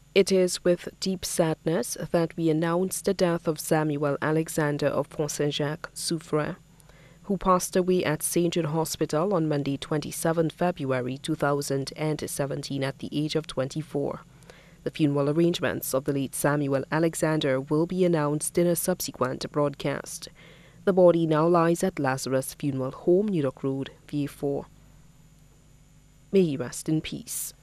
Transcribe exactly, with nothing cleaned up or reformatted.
It is with deep sadness that we announce the death of Samuel Alexander of Pont-Saint-Jacques, Soufrière, who passed away at Saint John Hospital on Monday, twenty-seventh February two thousand seventeen at the age of twenty-four. The funeral arrangements of the late Samuel Alexander will be announced in a subsequent broadcast. The body now lies at Lazarus Funeral Home, New York Road, V A four. May he rest in peace.